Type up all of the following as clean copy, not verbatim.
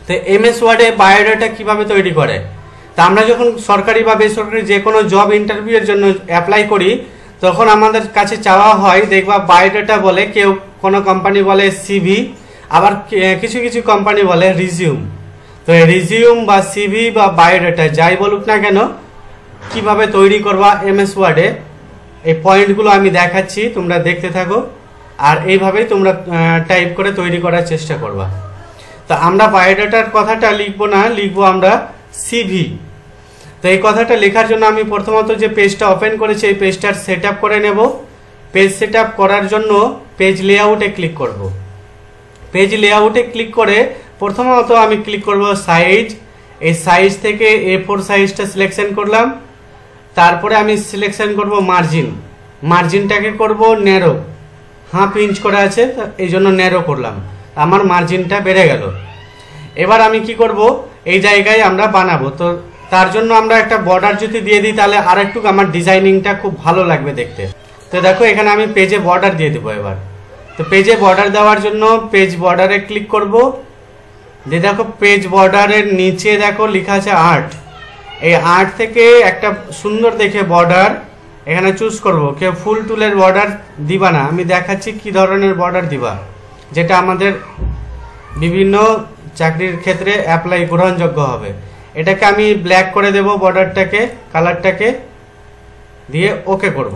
তো এমএস ওয়ার্ডে বায়োডাটা কিভাবে তৈরি করে। তা আমরা যখন সরকারি বা বেসরকারি যে কোনো জব ইন্টারভিউয়ের জন্য অ্যাপ্লাই করি তখন আমাদের কাছে চাওয়া হয়, দেখবা বায়োডাটা বলে, কেউ কোনো কোম্পানি বলে সিভি, আবার কিছু কিছু কোম্পানি বলে রিজিউম। তো রিজিউম বা সিভি বা বায়োডাটা যাই বলুক না কেন, কিভাবে তৈরি করবা এমএস ওয়ার্ডে এই পয়েন্টগুলো আমি দেখাচ্ছি, তোমরা দেখতে থাকো আর এইভাবেই তোমরা টাইপ করে তৈরি করার চেষ্টা করবা। তো আমরা বায়োডাটার কথাটা লিখবো না, লিখবো আমরা সিভি। তো এই কথাটা লেখার জন্য আমি প্রথমত যে পেজটা ওপেন করেছি এই পেজটার সেট আপ করে নেব। পেজ সেট আপ করার জন্য পেজ লেআউটে ক্লিক করব। পেজ লেআউটে ক্লিক করে প্রথমত আমি ক্লিক করব সাইজ। এই সাইজ থেকে A4 সাইজটা সিলেকশন করলাম। তারপরে আমি সিলেকশন করব মার্জিন। মার্জিনটাকে করব ন্যারো, 1/2 ইঞ্চ করা আছে এই জন্য ন্যারো করলাম, আমার মার্জিনটা বেড়ে গেল। এবার আমি কি করব, এই জায়গায় আমরা বানাবো। তো তার জন্য আমরা একটা বর্ডার যদি দিয়ে দিই তাহলে আর একটু আমার ডিজাইনিংটা খুব ভালো লাগবে দেখতে। তো দেখো এখানে আমি পেজে বর্ডার দিয়ে দেবো এবার। তো পেজে বর্ডার দেওয়ার জন্য পেজ বর্ডারে ক্লিক করব। দিয়ে দেখো পেজ বর্ডারের নিচে দেখো লেখা আছে আর্ট। এই আর্ট থেকে একটা সুন্দর দেখে বর্ডার এখানে চুজ করব। কেউ ফুল টুলের বর্ডার দিবা না, আমি দেখাচ্ছি কি ধরনের বর্ডার দিবা যেটা আমাদের বিভিন্ন চাকরির ক্ষেত্রে অ্যাপ্লাই গ্রহণযোগ্য হবে। এটাকে আমি ব্ল্যাক করে দেব, বর্ডারটাকে কালারটাকে দিয়ে ওকে করব।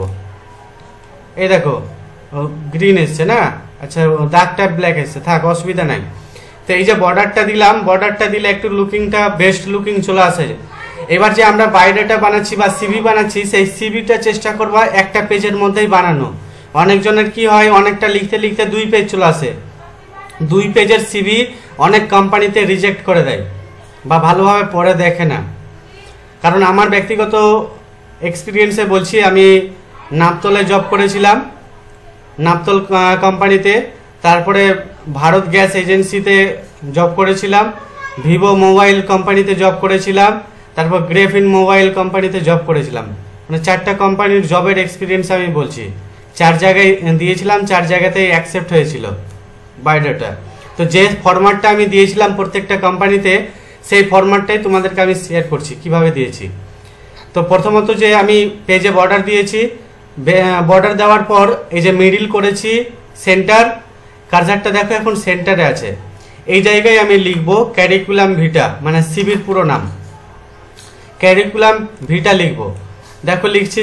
এই দেখো গ্রিন এসছে না, আচ্ছা দাগটা ব্ল্যাক এসছে, থাক অসুবিধা নাই। তো এই যে বর্ডারটা দিলাম, বর্ডারটা দিলে একটু লুকিংটা বেস্ট লুকিং চলে আসে। এবার যে আমরা বায়োডাটা বানাচ্ছি বা সিভি বানাচ্ছি সেই সিভিটা চেষ্টা করবা একটা পেজের মধ্যেই বানানো। অনেকজনের কি হয়, অনেকটা লিখতে লিখতে 2 পেজ চলে আসে। 2 পেজের সিভি অনেক কোম্পানিতে রিজেক্ট করে দেয় বা ভালোভাবে পড়ে দেখে না। কারণ আমার ব্যক্তিগত এক্সপিরিয়েন্সে বলছি, আমি নাপতলে জব করেছিলাম, নাপতল কোম্পানিতে, তারপরে ভারত গ্যাস এজেন্সিতে জব করেছিলাম, ভিভো মোবাইল কোম্পানিতে জব করেছিলাম, তারপর গ্রেফিন মোবাইল কোম্পানিতে জব করেছিলাম। মানে 4টা কোম্পানির জবের এক্সপিরিয়েন্স আমি বলছি। 4 জায়গায় দিয়েছিলাম, 4 জায়গাতেই অ্যাকসেপ্ট হয়েছিল বায়োডাটা। তো যে ফরম্যাটটা আমি দিয়েছিলাম প্রত্যেকটা কোম্পানিতে সেই ফরম্যাটটাই তোমাদেরকে আমি শেয়ার করছি কিভাবে দিয়েছি। তো প্রথমত যে আমি পেজে বর্ডার দিয়েছি, বর্ডার দেওয়ার পর এই যে মিডিল করেছি, সেন্টার, কার্সারটা দেখো এখন সেন্টারে আছে। এই জায়গায় আমি লিখব ক্যারিকুলাম ভিটা, মানে সিভির পুরো নাম ক্যারিকুলাম ভিটা লিখব। দেখো লিখছি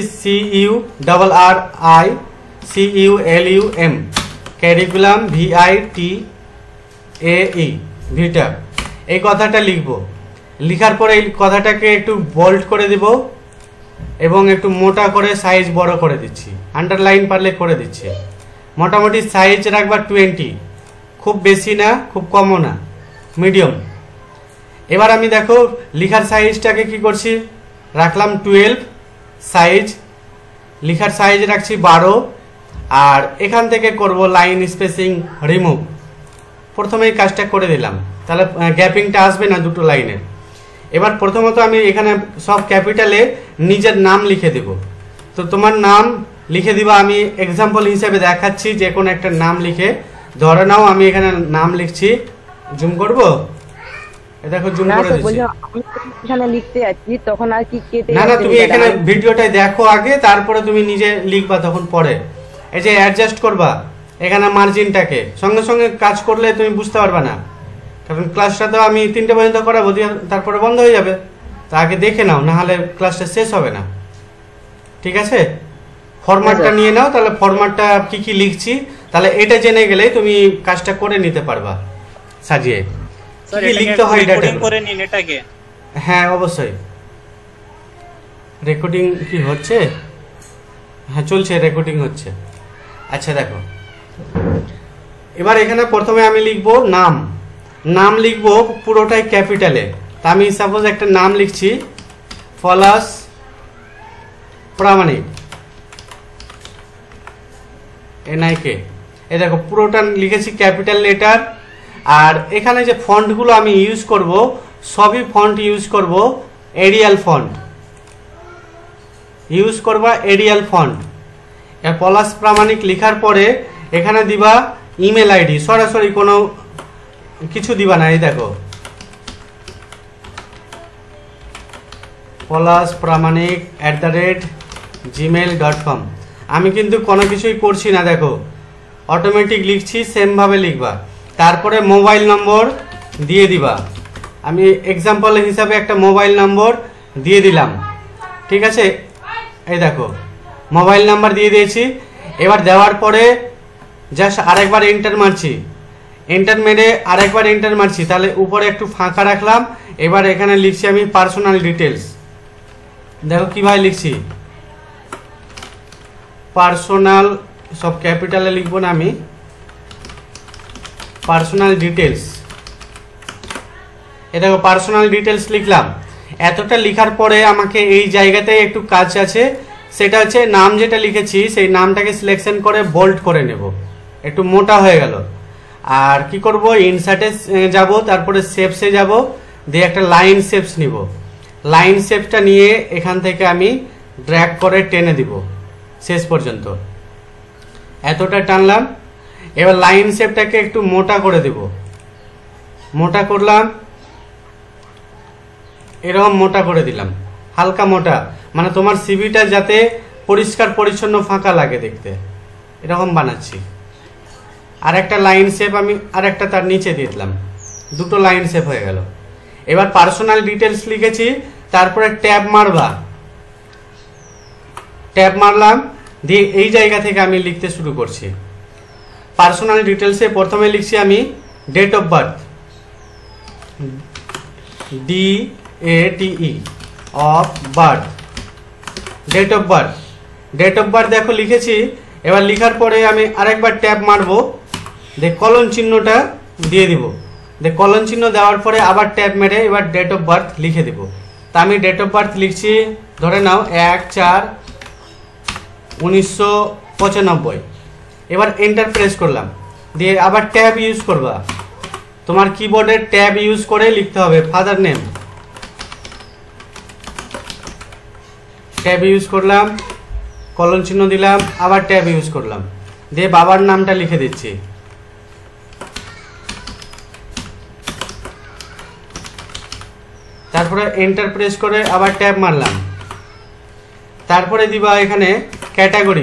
CURRICULUM, ক্যারিকুলাম VITAE, ভিটা। এই কথাটা লিখব। লিখার পরে এই কথাটাকে একটু বোল্ড করে দেব এবং একটু মোটা করে সাইজ বড় করে দিচ্ছি, আন্ডারলাইন পারলে করে দিচ্ছি। মোটামুটি সাইজ রাখবা 20, খুব বেশি না খুব কমও না, মিডিয়াম। এবার আমি দেখো লিখার সাইজটাকে কি করছি, রাখলাম 12 সাইজ, লিখার সাইজ রাখছি 12। আর এখান থেকে করব লাইন স্পেসিং রিমুভ। প্রথমেই কাজটা করে দিলাম, তাহলে গ্যাপিংটা আসবে না দুটো লাইনের। এবার প্রথমত আমি এখানে সব ক্যাপিটালে নিজের নাম লিখে দেব। তো তোমার নাম লিখে দিবা, আমি এক্সাম্পল হিসেবে দেখাচ্ছি। যে কোনো একটা নাম লিখে, ধরে নাও আমি এখানে নাম লিখছি, জুম করব, দেখো জুম করে দিচ্ছি। এখানে লিখতে যাচ্ছি তখন আর কি কেটে না, তুমি এখানে ভিডিওটাই দেখো আগে, তারপরে তুমি নিজে লিখবা তখন পরে। এই যে অ্যাডজাস্ট করবা এখানে মার্জিনটাকে, সঙ্গে সঙ্গে কাজ করলে তুমি বুঝতে পারবে না, কারণ ক্লাসটা তো আমি 3টে পর্যন্ত করাবো, তারপরে বন্ধ হয়ে যাবে। তা আগে দেখে নাও, না হলে ক্লাসটা শেষ হবে না। ঠিক আছে, ফরম্যাটটা নিয়ে নাও, তাহলে ফরম্যাটটা কি কি লিখছি, তাহলে এটা জেনে গেলে তুমি কাজটা করে নিতে পারবা সাজিয়ে। কি লিখতে হয় রেকর্ডিং করে নিন এটাকে। হ্যাঁ অবশ্যই। রেকর্ডিং কি হচ্ছে? হ্যাঁ চলছে, রেকর্ডিং হচ্ছে। আচ্ছা দেখো, এবার এখানে প্রথমে আমি লিখব নাম। নাম লিখব পুরোটাই ক্যাপিটালে। তা আমি সাপোজ একটা নাম লিখছি পলাশ প্রামাণিক, NIK। এই দেখো পুরোটা লিখেছি ক্যাপিটাল লেটার। আর এখানে যে ফন্টগুলো আমি ইউজ করব সবই ফন্ট ইউজ করব এরিয়াল ফন্ট, ইউজ করবা এরিয়াল ফন্ট। পলাশ প্রামাণিক লেখার পরে এখানে দিবা ইমেল আইডি, সরাসরি কোনো কিছু দিবা না। এই দেখো polash@gmail.com। আমি কিন্তু কোনো কিছুই করছি না, দেখো অটোমেটিক লিখছি, সেমভাবে লিখবা। তারপরে মোবাইল নম্বর দিয়ে দিবা। আমি এক্সাম্পল হিসাবে একটা মোবাইল নম্বর দিয়ে দিলাম, ঠিক আছে? এই দেখো মোবাইল নাম্বার দিয়ে দিয়েছি। এবার দেওয়ার পরে জাস্ট আরেকবার এন্টার মারছি, এন্টার মেরে আরেকবার এন্টার মারছি, তাহলে উপরে একটু ফাঁকা রাখলাম। এবার এখানে লিখছি আমি পার্সোনাল ডিটেলস। দেখো কিভাবে লিখছি, পার্সোনাল, সব ক্যাপিটালে লিখবো না আমি, পার্সোনাল ডিটেলস। এ দেখো পার্সোনাল ডিটেলস লিখলাম। এতটা লেখার পরে আমাকে এই জায়গাতে একটু কাজ আছে, সেটা হচ্ছে নাম যেটা লিখেছি সেই নামটাকে সিলেকশন করে বোল্ড করে নেব, একটু মোটা হয়ে গেল। আর কি করব, ইনসার্টে যাব, তারপরে শেপসে যাব, দিয়ে একটা লাইন শেপস নিব। লাইন শেপসটা নিয়ে এখান থেকে আমি ড্র্যাগ করে টেনে দিব শেষ পর্যন্ত। এতটা টানলাম। এবার লাইন শেপটাকে একটু মোটা করে দেব, মোটা করলাম, এরকম মোটা করে দিলাম, হালকা মোটা, মানে তোমার সিভিটা যাতে পরিষ্কার পরিচ্ছন্ন ফাঁকা লাগে দেখতে, এরকম বানাচ্ছি। আর একটা লাইন শেপ আমি আর একটা তার নিচে দিয়ে দিলাম, দুটো লাইন শেপ হয়ে গেল। এবার পার্সোনাল ডিটেলস লিখেছি, তারপরে ট্যাব মারবা, ট্যাব মারলাম, দিয়ে এই জায়গা থেকে আমি লিখতে শুরু করছি। পার্সোনাল ডিটেলসে প্রথমে লিখছি আমি date of birth, DATE of birth, date of birth. Date of birth দেখো লিখেছি। এবার লিখার পরে আমি আরেকবার ট্যাব মারবো, দেখ কলন চিহ্নটা দিয়ে দিব। দেখ কলন চিহ্ন দেওয়ার পরে আবার ট্যাব মেরে এবার ডেট অফ বার্থ লিখে দিব। তা আমি ডেট অফ বার্থ লিখছি, ধরে নাও 1/4/1995। এবার এন্টার প্রেস করলাম, দিয়ে আবার ট্যাব ইউজ করবা, তোমার কিবোর্ডে ট্যাব ইউজ করে লিখতে হবে ফাদার নেম। ট্যাব ইউজ করলাম, কলন চিহ্ন দিলাম, আবার ট্যাব ইউজ করলাম, দিয়ে বাবার নামটা লিখে দিচ্ছি। তারপরে এন্টার প্রেস করে আবার ট্যাব মারলাম। তারপরে দিবা এখানে ক্যাটাগরি,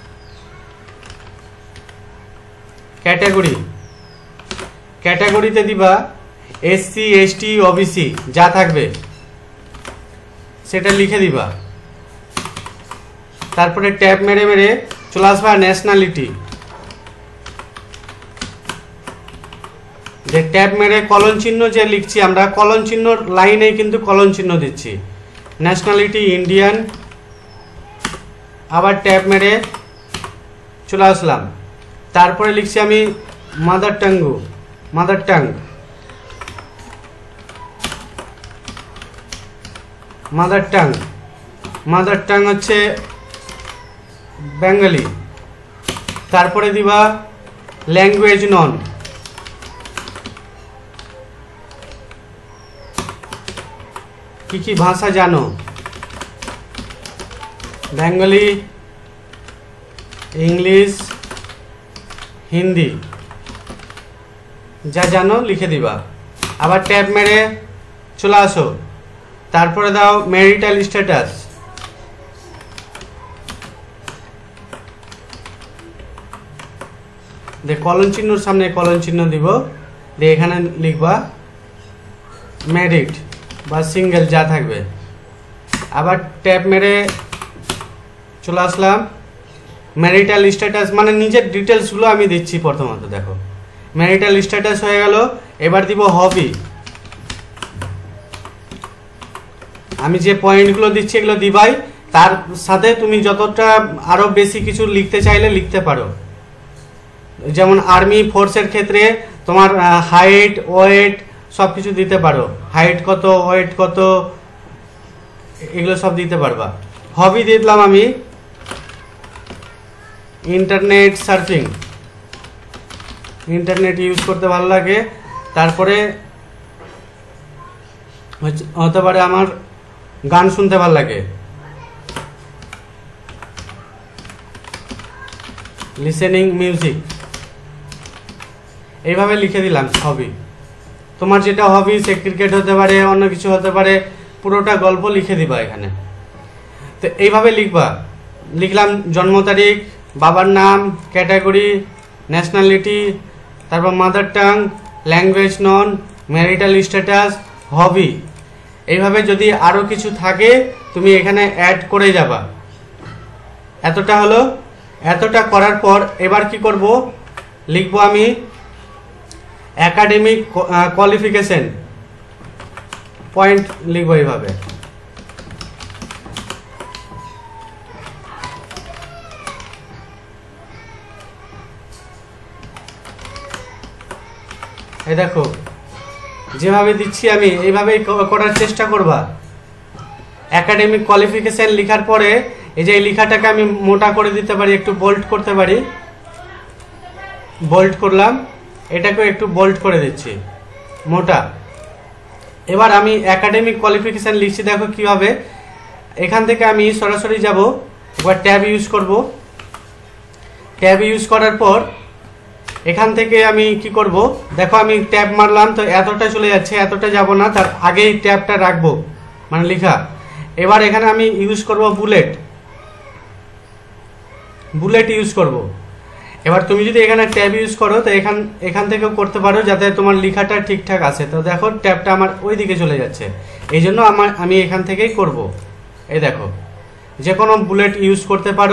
ক্যাটাগরি, ক্যাটাগরিতে দিবা SC ST OBC যা থাকবে সেটা লিখে দিবা। তারপরে ট্যাব মেরে মেরে চলে আসবা ন্যাশনালিটি, যে ট্যাব মেরে কলন চিহ্ন যে লিখছি আমরা, কলন চিহ্ন লাইনে কিন্তু কলন চিহ্ন দিচ্ছি, ন্যাশনালিটি ইন্ডিয়ান। আবার ট্যাব মেরে চলে আসলাম। তারপরে লিখছি আমি mother tongue, mother tongue, mother tongue, mother tongue হচ্ছে বেঙ্গলি। তারপরে দিবা ল্যাঙ্গুয়েজ নন, কি কি ভাষা জানো, বেঙ্গলি, ইংলিশ, হিন্দি, যা জানো লিখে দিবা। আবার ট্যাব মেরে চলে আসো। তারপরে দাও ম্যারিটাল স্ট্যাটাস, দে কলন চিহ্নর সামনে কলন চিহ্ন দিব, দিয়ে এখানে লিখবা ম্যারিড বা সিঙ্গেল যা থাকবে। আবার ট্যাব মেরে চলে আসলাম। ম্যারিটাল স্ট্যাটাস মানে নিজের ডিটেলসগুলো আমি দিচ্ছি প্রথমত। দেখো ম্যারিটাল স্ট্যাটাস হয়ে গেল। এবার দিব হবি, আমি যে পয়েন্টগুলো দিচ্ছি এগুলো দিবাই, তার সাথে তুমি যতটা আরো বেশি কিছু লিখতে চাইলে লিখতে পারো। যেমন আর্মি ফোর্সের ক্ষেত্রে তোমার হাইট ওয়েট সব কিছু দিতে পারো, হাইট কত ওয়েট কত এগুলো সব দিতে পারবা। হবি দিলাম আমি ইন্টারনেট সার্ফিং, ইন্টারনেট ইউজ করতে ভালো লাগে। তারপরে হতে পারে আমার গান শুনতে ভালো লাগে, লিসেনিং মিউজিক, এইভাবে লিখে দিলাম হবি। তোমার যেটা হবি সে ক্রিকেট হতে পারে, অন্য কিছু হতে পারে, পুরোটা গল্প লিখে দিবা এখানে। তো এইভাবে লিখবা, লিখলাম জন্ম তারিখ, বাবার নাম, ক্যাটাগরি, ন্যাশনালিটি, তারপর mother tongue, language known, marital status, hobby. এইভাবে যদি আরও কিছু থাকে তুমি এখানে অ্যাড করে যাবা। এতটা হলো। এতটা করার পর এবার কি করব, লিখবো আমি একাডেমিক কোয়ালিফিকেশন পয়েন্ট, লিখবো এইভাবে। এই দেখো যেভাবে দিচ্ছি আমি এইভাবেই করার চেষ্টা করবা। একাডেমিক কোয়ালিফিকেশন লেখার পরে এই যে এই লেখাটাকে আমি মোটা করে দিতে পারি, একটু বোল্ড করতে পারি। বোল্ড করলাম, এটাকে একটু বোল্ড করে দিচ্ছি মোটা। এবার আমি একাডেমিক কোয়ালিফিকেশন লিখছি, দেখো কিভাবে। এখান থেকে আমি সরাসরি যাব, একবার ট্যাব ইউজ করব। ট্যাব ইউজ করার পর এখান থেকে আমি কি করব, দেখো আমি ট্যাব মারলাম তো এতটা চলে যাচ্ছে, এতটা যাব না, তার আগেই ট্যাবটা রাখবো মানে লেখা। এবার এখানে আমি ইউজ করব বুলেট, বুলেট ইউজ করব। এবার তুমি যদি এখানে ট্যাব ইউজ করো তো এখান থেকেও করতে পারো, যাতে তোমার লেখাটা ঠিকঠাক আসে। তো দেখো ট্যাবটা আমার ওই দিকে চলে যাচ্ছে, এই জন্য আমি এখান থেকেই করব। এই দেখো যে কোনো বুলেট ইউজ করতে পারো,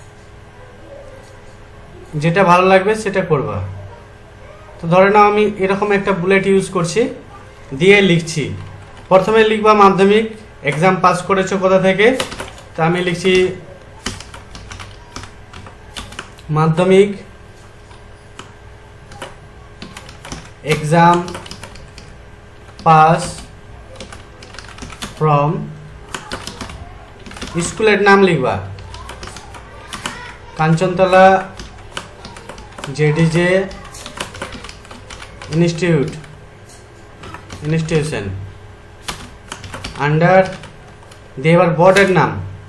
যেটা ভালো লাগবে সেটা করবা। তো ধরে নাও আমি এরকম একটা বুলেট ইউজ করছি, দিয়ে লিখছি। প্রথমে লিখবা মাধ্যমিক এক্সাম পাস করেছো কোথা থেকে, তা আমি লিখছি মাধ্যমিক এক্সাম পাস ফ্রম, স্কুলের নাম লিখবা কাঞ্চনতলা জেডিজে ইনস্টিটিউশন আন্ডার, দিয়ে এবার বোর্ডের নাম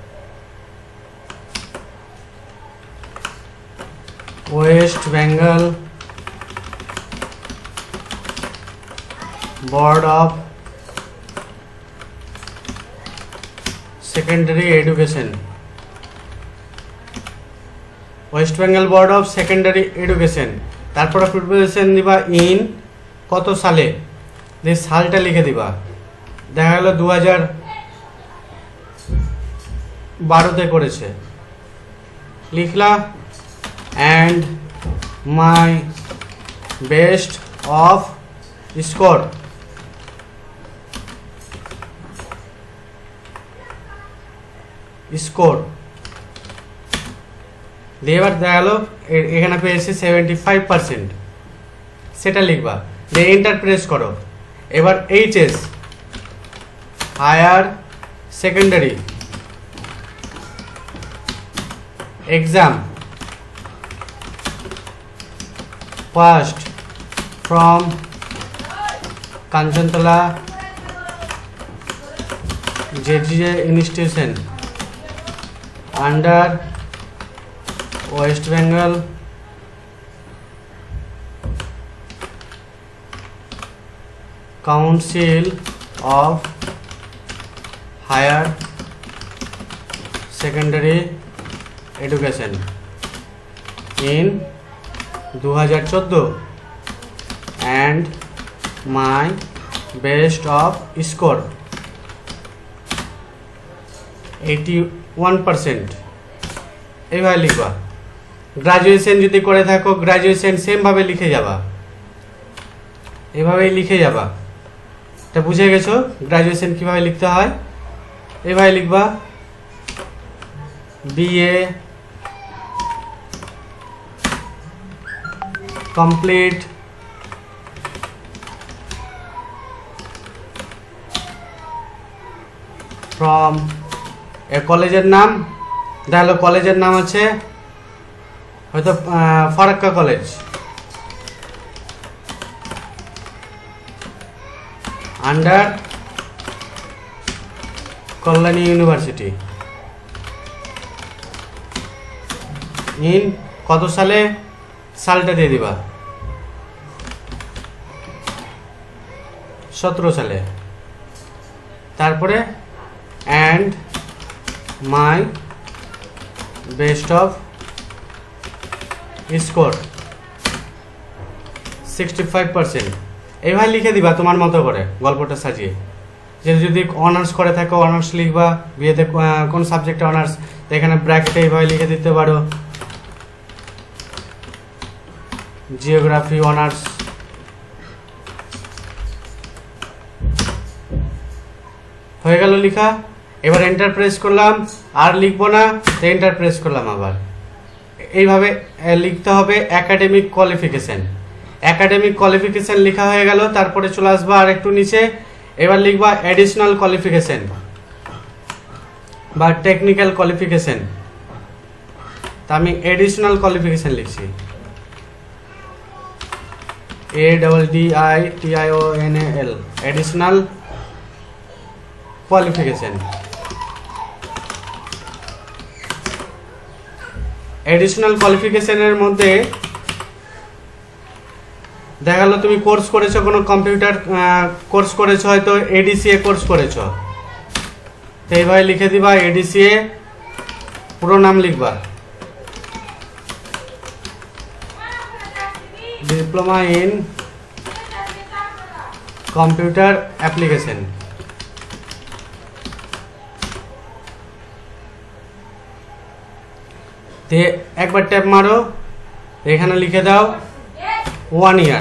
West Bengal board of secondary education, West Bengal board of secondary education. তারপরে প্রিপারেশন দিবা ইন কত সালে, দিয়ে সালটা লিখে দিবা। দেখা গেল 2012-তে করেছে, লিখলা। And my best of score, score দিয়ে এবার দেখা গেল এখানে পেয়েছে 75%, সেটা লিখবা, দিয়ে এন্টার প্রেস করো। এবার HS higher secondary exam passed from Kanchantala JDJ institution under West Bengal council of higher secondary education in 2014 and my best of score 81%। এইভাবে লিখবা। গ্রাজুয়েশন যদি করে থাকো গ্রাজুয়েশন সেম ভাবে লিখে যাবা, এভাবেই লিখে যাবা। এটা বুঝে গেছো গ্রাজুয়েশন কিভাবে লিখতে হয়? এইভাবে লিখবা বিএ কমপ্লিট ফ্রম এ কলেজের নাম, তাহলে কলেজের নাম আছে হয়তো Farakka college, under Kalyani university in কত সালে, সালটা দিয়ে দিবা 17 সালে। তারপরে and my best of score 65%। এইভাবে লিখে দিবা তোমার মতো করে গল্পটা সাজিয়ে। যে যদি অনার্স করে থাকো অনার্স লিখবা, বিয়েতে কোন সাবজেক্টে অনার্স, এখানে ব্র্যাকেটে এইভাবে লিখে দিতে পারো জিওগ্রাফি অনার্স। হয়ে গেল লিখা। এবার এন্টার প্রেস করলাম, আর লিখবো না, এন্টার প্রেস করলাম আবার। এইভাবে লিখতে হবে একাডেমিক কোয়ালিফিকেশন। একাডেমিক কোয়ালিফিকেশন লেখা হয়ে গেল, তারপরে চলে আসবা আর একটু নিচে, এবার লিখবা এডিশনাল কোয়ালিফিকেশন বা টেকনিক্যাল কোয়ালিফিকেশন। তা আমি এডিশনাল কোয়ালিফিকেশন লিখছি, ADDITIONAL, এডিশনাল কোয়ালিফিকেশন। এডিশনাল কোয়ালিফিকেশনের মধ্যে দেখা গেল তুমি কোর্স করেছো, কোনো কম্পিউটার কোর্স করেছো, হয়তো ADCA কোর্স করেছো, তো এইভাবে লিখে দিবা ADCA, পুরো নাম লিখবা, ডিপ্লোমা ইন কম্পিউটার অ্যাপ্লিকেশন। তে একবার ট্যাপ মারো, এখানে লিখে দাও 1 ইয়ার।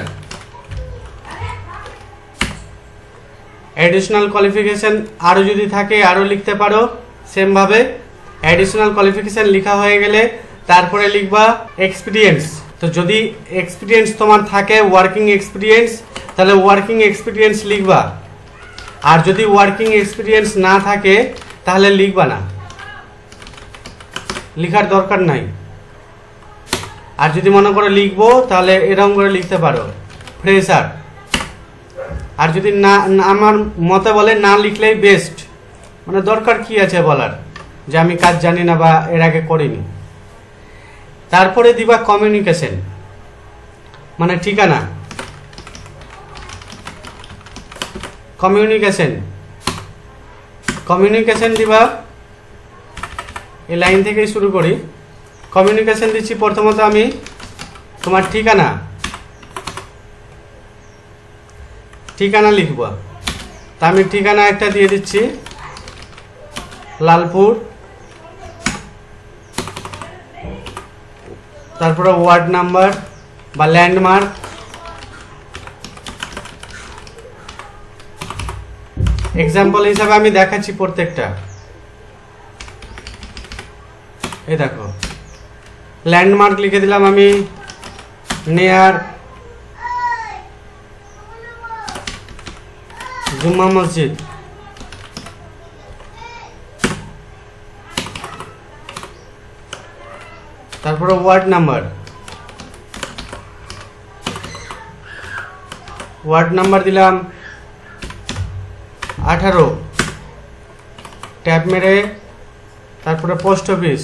এডিশনাল কোয়ালিফিকেশন আরও যদি থাকে আরও লিখতে পারো সেম ভাবে। এডিশনাল কোয়ালিফিকেশন লেখা হয়ে গেলে তারপরে লিখবা এক্সপিরিয়েন্স। তো যদি এক্সপিরিয়েন্স তোমার থাকে ওয়ার্কিং এক্সপিরিয়েন্স, তাহলে ওয়ার্কিং এক্সপিরিয়েন্স লিখবা, আর যদি ওয়ার্কিং এক্সপিরিয়েন্স না থাকে তাহলে লিখবা না, লিখার দরকার নাই। আর যদি মনে করে লিখবো তাহলে এরকম করে লিখতে পারো ফ্রেশার। আর যদি না, আমার মতে বলে না লিখলেই বেস্ট, মানে দরকার কি আছে বলার যে আমি কাজ জানি না বা এর আগে করিনি। তারপরে দিবা কমিউনিকেশন, মানে ঠিকানা। কমিউনিকেশন কমিউনিকেশন দিবা, এই লাইন থেকেই শুরু করি। কমিউনিকেশন দিচ্ছি প্রথমত আমি তোমার ঠিকানা, ঠিকানা লিখব। তা আমি ঠিকানা একটা দিয়ে দিচ্ছি লালপুর, তারপরে ওয়ার্ড নাম্বার বা ল্যান্ডমার্ক, এক্সাম্পল হিসাবে আমি দেখাচ্ছি প্রত্যেকটা। এই দেখো ল্যান্ডমার্ক লিখে দিলাম আমি নিয়ার জুম্মা মসজিদ। তারপরে ওয়ার্ড নাম্বার, ওয়ার্ড নাম্বার দিলাম 18, ট্যাব মেরে তারপরে পোস্ট অফিস।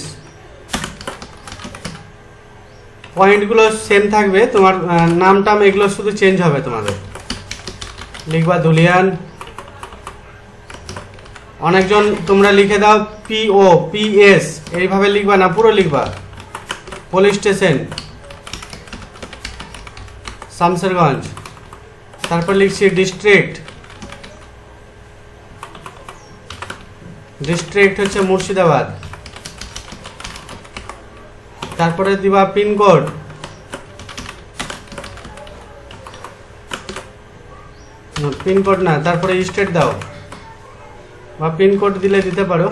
পয়েন্টগুলো সেম থাকবে, তোমার নাম টাম এগুলো শুধু চেঞ্জ হবে। তোমাদের লিখবা ধুলিয়ান। অনেকজন তোমরা লিখে দাও PO PS, এইভাবে লিখবা না, পুরো লিখবা। Police station Shamsherganj. তারপর লিখছি ডিস্ট্রিক্ট, ডিস্ট্রিক্ট হচ্ছে মুর্শিদাবাদ। তারপরে দিবা পিনকোড, পিনকোড না, তারপরে স্টেট দাও বা পিনকোড দিলে দিতে পারো,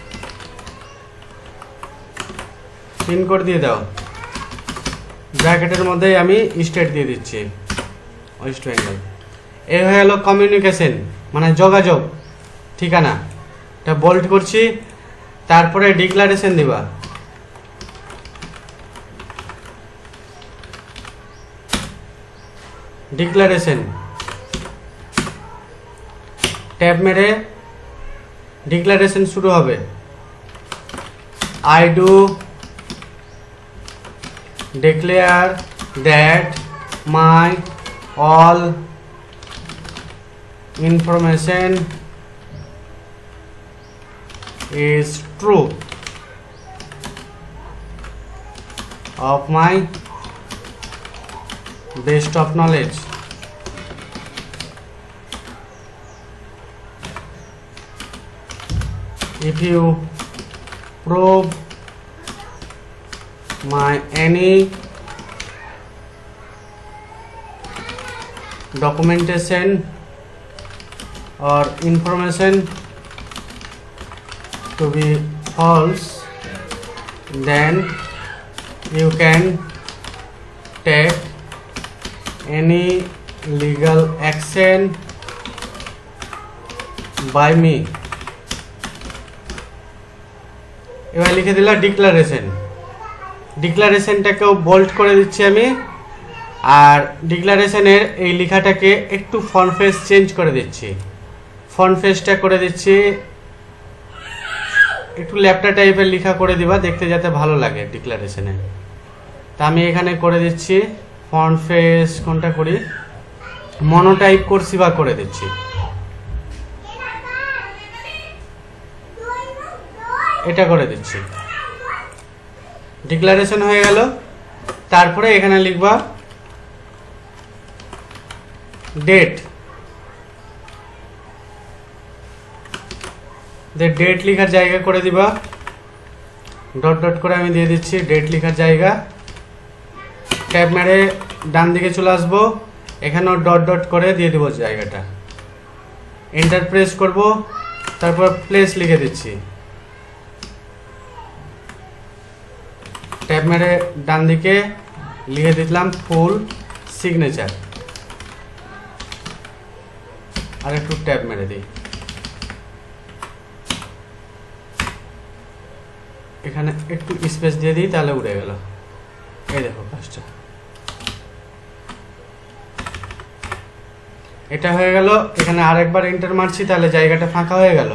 পিনকোড দিয়ে দাও। ব্র্যাকেটের মধ্যে আমি স্টেট দিয়ে দিচ্ছি ওয়েস্ট বেঙ্গল। এই হয়ে গেল কমিউনিকেশন, মানে যোগাযোগ, ঠিকানা। এটা বোল্ড করছি। তারপরে ডিক্লারেশন দিবা, ডিক্লারেশন ট্যাব মেরে ডিক্লারেশন শুরু হবে। I do declare that my all information is true of my best of knowledge. If you prove my any documentation or information to be false, then you can take any legal action by me. এবার লিখে দিলাম declaration. ডিক্লারেশনটাকেও bold করে দিচ্ছি আমি, আর ডিক্লারেশনের এই লেখাটাকে একটু font face change করে দিচ্ছি। ফন্ট ফেসটা করে দিচ্ছি একটু ল্যাপটা টাইপের লেখা করে দিবা, দেখতে যাতে ভালো লাগে ডিক্লারেশনে। তা আমি এখানে করে দিচ্ছি ফন্ট ফেস, কোনটা করি, মনোটাইপ করসিভা করে দিচ্ছি। এটা করে দিচ্ছি, ডিক্লারেশন হয়ে গেল। তারপরে এখানে লিখবা ডেট, ডেট লেখার জায়গা করে দিবা, ডট ডট করে আমি দিয়ে দিচ্ছি ডেট লেখার জায়গা। ট্যাব মেরে ডান দিকে চলে আসবো, এখানেও ডট ডট করে দিয়ে দেবো জায়গাটা। এন্টার প্রেস করব, তারপর প্লেস লিখে দিচ্ছি। ট্যাব মেরে ডান দিকে লিখে দিলাম ফুল সিগনেচার, আর একটু ট্যাব মেরে দিই। এখানে একটু স্পেস দিয়ে দিই, তাহলে উড়ে গেল। এই দেখো কাজটা, এটা হয়ে গেল। এখানে আরেকবার এন্টার মারছি, তাহলে জায়গাটা ফাঁকা হয়ে গেল।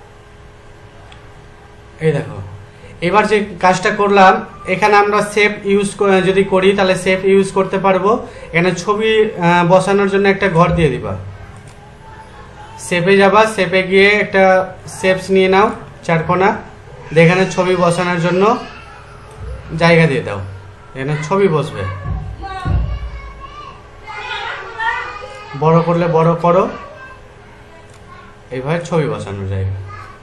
এই দেখো, এবার যে কাজটা করলাম, এখানে আমরা সেভ ইউজ যদি করি তাহলে সেভ ইউজ করতে পারবো। এখানে ছবি বসানোর জন্য একটা ঘর দিয়ে দিবা। সেভে যাবা, সেভে গিয়ে একটা শেপস নিয়ে নাও চারকোনা, এখানে ছবি বসানোর জন্য জায়গা দিয়ে দাও, এখানে ছবি বসবে। বড় করলে বড় করো, এইভাবে ছবি বসানোর জায়গা।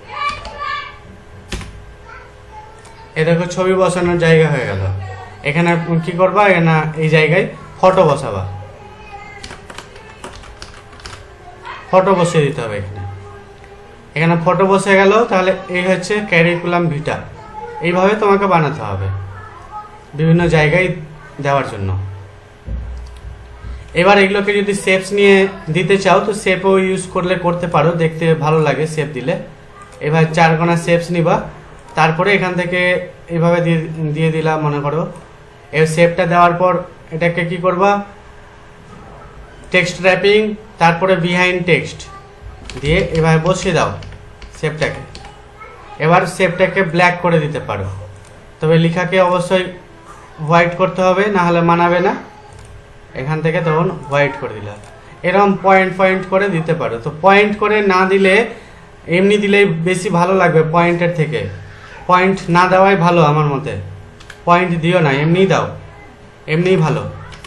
এই দেখো ছবি বসানোর জায়গা হয়ে গেল। এখানে কি করবা, এখানে এই জায়গায় ফটো বসাবা, ফটো বসিয়ে দিতে হবে এখানে। এখানে ফটো বসে গেল, তাহলে এই হচ্ছে ক্যারিকুলাম ভিটা। এইভাবে তোমাকে বানাতে হবে বিভিন্ন জায়গায় দেওয়ার জন্য। এবার এগুলোকে যদি শেপস নিয়ে দিতে চাও তো শেপও ইউজ করলে করতে পারো, দেখতে ভালো লাগে শেপ দিলে। এবার চারকোনা শেপস নিবা, তারপরে এখান থেকে এইভাবে দিয়ে দিলাম মনে করো। এর শেপটা দেওয়ার পর এটাকে কি করবা, টেক্সট র্যাপিং, তারপরে বিহাইন্ড টেক্সট দিয়ে এভাবে বসিয়ে দাও শেপটাকে। এবার শেপটাকে ব্ল্যাক করে দিতে পারো, তবে লেখাকে অবশ্যই হোয়াইট করতে হবে, না হলে মানাবে না। এখান থেকে তখন হোয়াইট করে দিলাম। এরকম পয়েন্ট পয়েন্ট করে দিতে পারো। তো পয়েন্ট করে না দিলে, এমনি দিলেই বেশি ভালো লাগবে পয়েন্টের থেকে। পয়েন্ট না দেওয়াই ভালো আমার মতে, পয়েন্ট দিও না, এমনি দাও, এমনিই ভালো।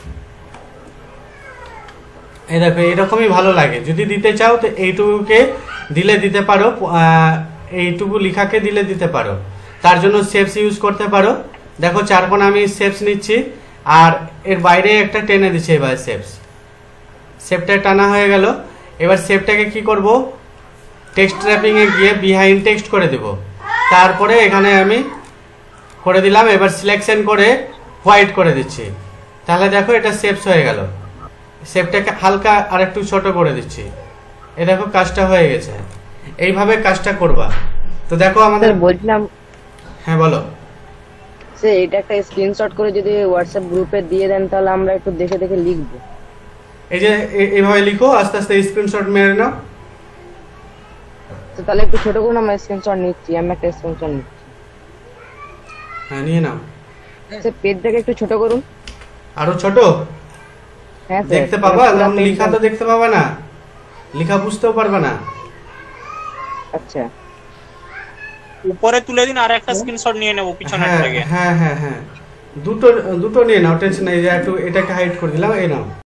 এই দেখো এরকমই ভালো লাগে। যদি দিতে চাও তো এইটুকুকে দিলে দিতে পারো, এইটুকু লেখাকে দিলে দিতে পারো। তার জন্য শেপস ইউজ করতে পারো। দেখো চারকোনা আমি শেপস নিচ্ছি, আর এর বাইরে একটা টেনে দিচ্ছি। এবার শেপটা টানা হয়ে গেল। এবার শেপটাকে কি করব, টেক্সট র্যাপিং এ গিয়ে বিহাইন্ড টেক্সট করে দেব। তারপরে এখানে আমি করে দিলাম। এবার সিলেকশন করে হোয়াইট করে দিচ্ছি, তাহলে দেখো এটা শেপস হয়ে গেল। শেপটাকে হালকা আর একটু ছোট করে দিচ্ছি। এই দেখো কাজটা হয়ে গেছে। এইভাবে কাজটা করবা। তো দেখো আমাদের বলছিলাম, হ্যাঁ বলো। সে এটা একটা স্ক্রিনশট করে যদি হোয়াটসঅ্যাপ গ্রুপে দিয়ে দেন তাহলে আমরা একটু দেখে দেখে লিখবো। এই যে এইভাবে লিখো, আস্তে আস্তে স্ক্রিনশট মেরে নাও। তো তাহলে একটু ছোট করুন, আমরা স্ক্রিনশট নিচ্ছি। আমি একটা স্ক্রিনশট নিচ্ছি। হ্যাঁ নিয়ে নাও। সে পেজটাকে একটু ছোট করুন। আরো ছোট হ্যাঁ দেখতে পাবা, লেখা তো দেখতে পাবা না, লেখা বুঝতেও পারবে না। আচ্ছা উপরে তুলে দিন আর একটা স্ক্রিনশট নিয়ে নেব পিছনের হ্যাঁ থেকে। হ্যাঁ হ্যাঁ হ্যাঁ দুটো দুটো নিয়ে নাও, টেনশন নেই। যে একটু এটাকে হাইড করে দিলাম, এই নাও।